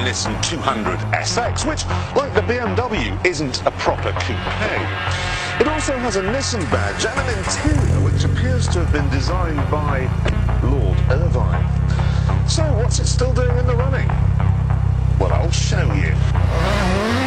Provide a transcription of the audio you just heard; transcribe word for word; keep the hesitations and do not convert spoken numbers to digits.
Nissan two hundred S X, which, like the B M W, isn't a proper coupe. It also has a Nissan badge and an interior which appears to have been designed by Lord Irvine. So what's it still doing in the running? Well, I'll show you.